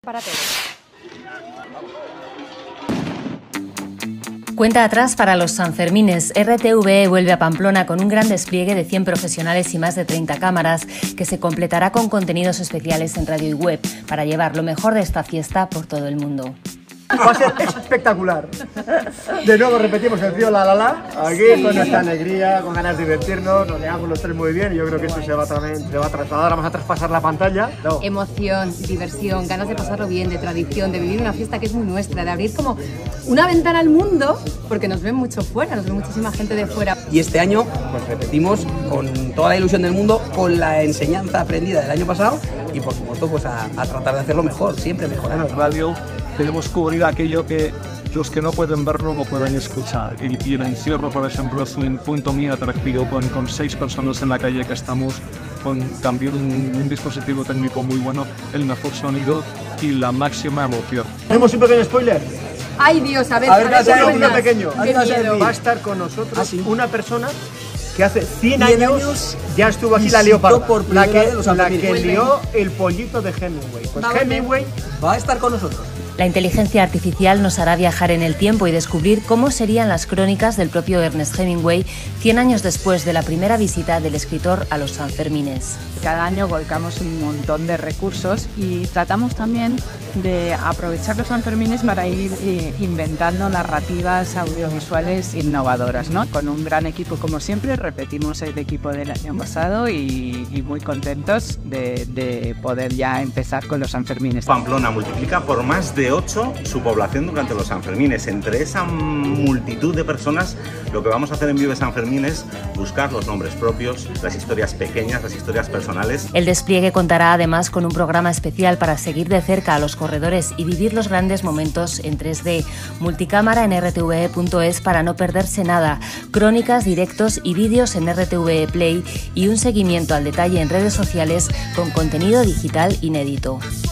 para todos. Cuenta atrás para los Sanfermines. RTVE vuelve a Pamplona con un gran despliegue de 100 profesionales y más de 30 cámaras, que se completará con contenidos especiales en radio y web para llevar lo mejor de esta fiesta por todo el mundo. Va a ser espectacular. De nuevo repetimos el trío La, aquí con nuestra alegría, con ganas de divertirnos, nos llevamos los tres muy bien y yo creo que eso se va a trasladar, vamos a traspasar la pantalla. No. Emoción, diversión, ganas de pasarlo bien, de tradición, de vivir una fiesta que es muy nuestra, de abrir como una ventana al mundo, porque nos ven mucho fuera, nos ve muchísima gente de fuera. Y este año, pues repetimos con toda la ilusión del mundo, con la enseñanza aprendida del año pasado y por supuesto pues a tratar de hacerlo mejor, siempre mejorar. En la radio queremos cubrir aquello que los que no pueden verlo no pueden escuchar. Y el encierro, por ejemplo, es un punto muy atractivo con 6 personas en la calle que estamos con también un dispositivo técnico muy bueno, el mejor sonido y la máxima emoción. ¿Tenemos un pequeño spoiler? ¡Ay Dios! A ver uno pequeño. Va a estar con nosotros una persona que hace 100 años ya estuvo aquí la Leoparda, la que lió el pollito de Hemingway. Pues Hemingway va a estar con nosotros. La inteligencia artificial nos hará viajar en el tiempo y descubrir cómo serían las crónicas del propio Ernest Hemingway 100 años después de la primera visita del escritor a los Sanfermines. Cada año volcamos un montón de recursos y tratamos también de aprovechar los Sanfermines para ir inventando narrativas audiovisuales innovadoras, ¿no? Con un gran equipo como siempre, repetimos el equipo del año pasado y muy contentos de poder ya empezar con los Sanfermines. Pamplona multiplica por más de 8 su población durante los Sanfermines. Entre esa multitud de personas, lo que vamos a hacer en Vive Sanfermín es buscar los nombres propios, las historias pequeñas, las historias personales. El despliegue contará además con un programa especial para seguir de cerca a los corredores y vivir los grandes momentos en 3D. Multicámara en rtve.es para no perderse nada. Crónicas, directos y vídeos en RTVE Play y un seguimiento al detalle en redes sociales con contenido digital inédito.